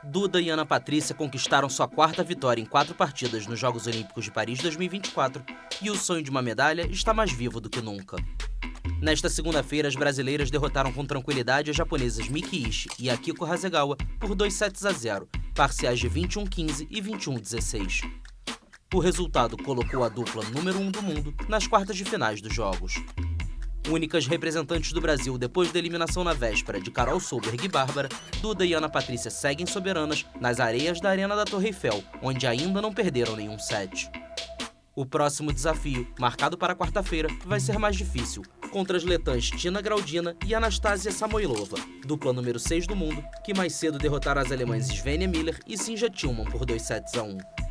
Duda e Ana Patrícia conquistaram sua quarta vitória em 4 partidas nos Jogos Olímpicos de Paris 2024 e o sonho de uma medalha está mais vivo do que nunca. Nesta segunda-feira, as brasileiras derrotaram com tranquilidade as japonesas Miki Ishii e Akiko Hasegawa por 2-0, parciais de 21-15 e 21-16. O resultado colocou a dupla número 1 do mundo nas quartas de finais dos Jogos. Únicas representantes do Brasil depois da eliminação na véspera de Carol Solberg e Bárbara, Duda e Ana Patrícia seguem soberanas nas areias da Arena da Torre Eiffel, onde ainda não perderam nenhum set. O próximo desafio, marcado para quarta-feira, vai ser mais difícil, contra as letãs Tina Graudina e Anastasia Samoilova, dupla número 6 do mundo, que mais cedo derrotaram as alemãs Svenja Miller e Sinja Tillmann por 2-1.